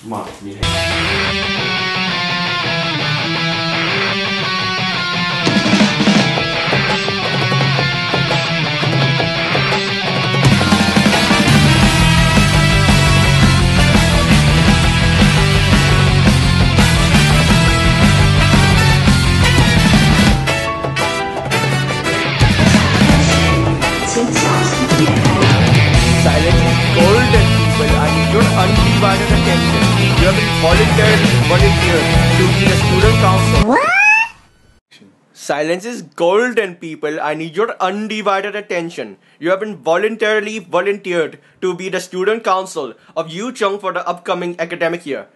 มามีให้ Silence is golden, people. I need your undivided attention. You have been voluntarily volunteered to be the student council. What? Silence is golden, people. I need your undivided attention. You have been voluntarily volunteered to be the student council of Yew Chung for the upcoming academic year.